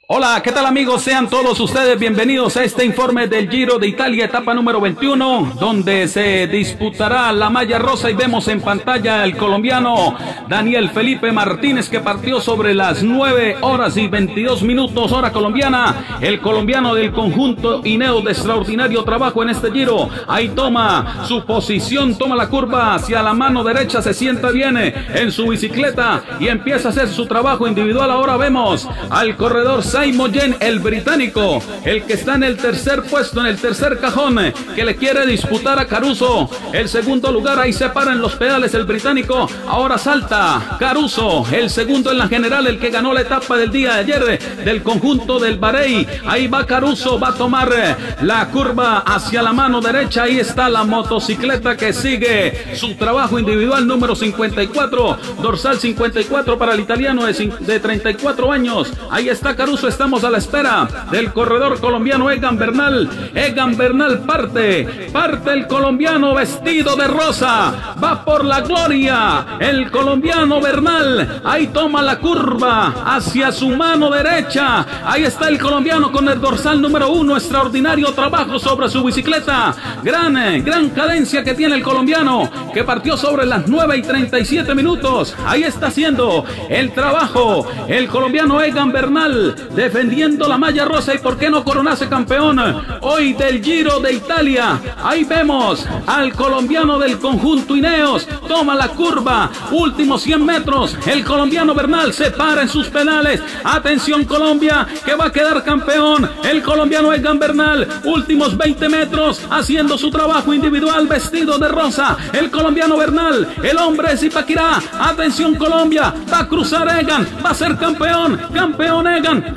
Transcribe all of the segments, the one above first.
Hola, ¿qué tal amigos? Sean todos ustedes bienvenidos a este informe del Giro de Italia, etapa número 21, donde se disputará la malla rosa y vemos en pantalla al colombiano Daniel Felipe Martínez, que partió sobre las 9 horas y 22 minutos hora colombiana. El colombiano del conjunto Ineos de extraordinario trabajo en este Giro. Ahí toma su posición, toma la curva hacia la mano derecha, se sienta bien en su bicicleta y empieza a hacer su trabajo individual. Ahora vemos al corredor Simon Yates, el británico, el que está en el tercer puesto, en el tercer cajón, que le quiere disputar a Caruso el segundo lugar. Ahí se para en los pedales el británico. Ahora salta Caruso, el segundo en la general, el que ganó la etapa del día de ayer del conjunto del Bahrein. Ahí va Caruso, va a tomar la curva hacia la mano derecha. Ahí está la motocicleta que sigue su trabajo individual, número 54, dorsal 54 para el italiano de 34 años. Ahí está Caruso. Estamos a la espera del corredor colombiano Egan Bernal. Egan Bernal parte el colombiano vestido de rosa, va por la gloria el colombiano Bernal. Ahí toma la curva hacia su mano derecha. Ahí está el colombiano con el dorsal número 1, extraordinario trabajo sobre su bicicleta. Gran cadencia que tiene el colombiano, que partió sobre las 9 y 37 minutos. Ahí está haciendo el trabajo el colombiano Egan Bernal, defendiendo la malla rosa y por qué no coronarse campeón hoy del Giro de Italia. Ahí vemos al colombiano del conjunto Ineos, toma la curva, últimos 100 metros, el colombiano Bernal se para en sus pedales. Atención Colombia, que va a quedar campeón el colombiano Egan Bernal, últimos 20 metros, haciendo su trabajo individual vestido de rosa, el colombiano Bernal, el hombre de Zipaquirá. Atención Colombia, va a cruzar Egan, va a ser campeón Egan,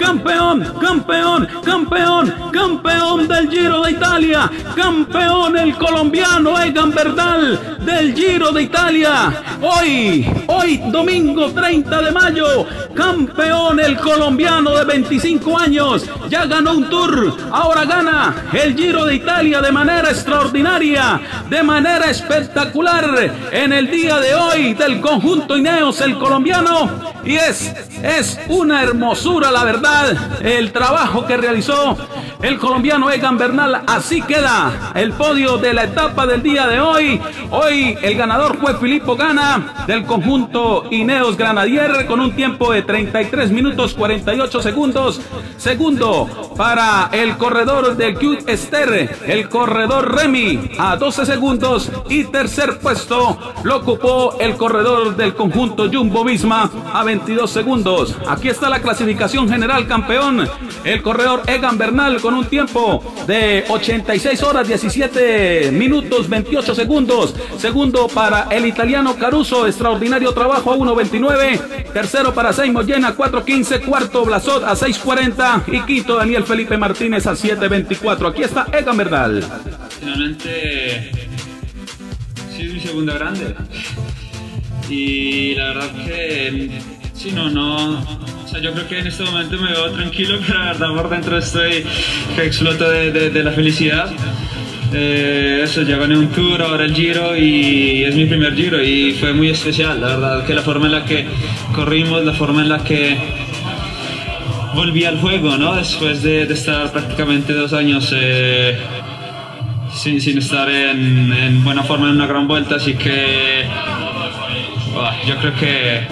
campeón del Giro de Italia, campeón el colombiano Egan Bernal del Giro de Italia. Hoy domingo 30 de mayo, campeón el colombiano de 25 años, ya ganó un Tour, ahora gana el Giro de Italia de manera extraordinaria, de manera espectacular en el día de hoy del conjunto Ineos, el colombiano. Y es una hermosura, la verdad, el trabajo que realizó el colombiano Egan Bernal. Así queda el podio de la etapa del día de hoy. Hoy el ganador fue Filippo Ganna del conjunto Ineos Grenadier con un tiempo de 33 minutos 48 segundos. Segundo para el corredor de QSter, el corredor Remy, a 12 segundos. Y tercer puesto lo ocupó el corredor del conjunto Jumbo Visma a 22 segundos. Aquí está la clasificación general. Campeón el corredor Egan Bernal con un tiempo de 86 horas 17 minutos 28 segundos. Segundo para el italiano Caruso, extraordinario trabajo a 1.29. Tercero para Simon Yates a 4.15. Cuarto Blasot a 6.40. Y quinto Daniel Felipe Martínez a 7.24. Aquí está Egan Bernal. Finalmente sí es mi segunda grande y la verdad que sí, o sea, yo creo que en este momento me veo tranquilo, pero la verdad por dentro estoy que exploto de la felicidad. Eso, ya gané un Tour, ahora el Giro, y es mi primer Giro y fue muy especial. La verdad que la forma en la que corrimos, la forma en la que volví al juego, ¿no? Después de estar prácticamente 2 años sin estar en buena forma en una gran vuelta, así que yo creo que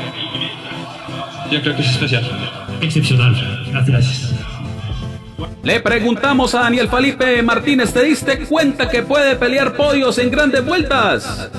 es especial. Excepcional, gracias. Le preguntamos a Daniel Felipe Martínez, ¿te diste cuenta que puede pelear podios en grandes vueltas?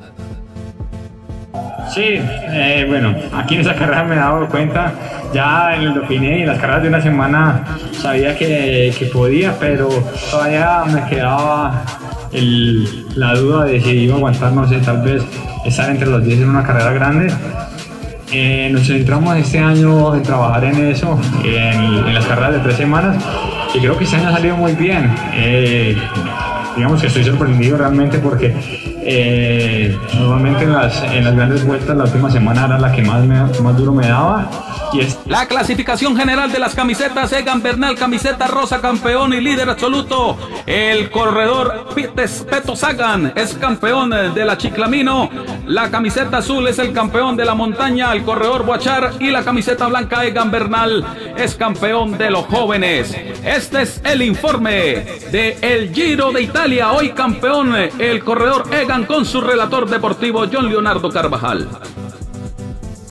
Sí, bueno, aquí en esa carrera me he dado cuenta, ya en el Dauphiné y en las carreras de una semana sabía que podía, pero todavía me quedaba la duda de si iba a aguantar, no sé, tal vez estar entre los 10 en una carrera grande. Nos centramos este año en trabajar en eso, en las carreras de 3 semanas, y creo que este año ha salido muy bien. Digamos que estoy sorprendido realmente porque Normalmente en las grandes vueltas la última semana era la que más duro me daba. La clasificación general de las camisetas: Egan Bernal, camiseta rosa, campeón y líder absoluto. El corredor Peto Sagan es campeón de la Chiclamino. La camiseta azul es el campeón de la montaña, el corredor Boachar. Y la camiseta blanca, Egan Bernal, es campeón de los jóvenes. Este es el informe de el Giro de Italia. Hoy campeón el corredor Egan con su relator deportivo John Leonardo Carvajal.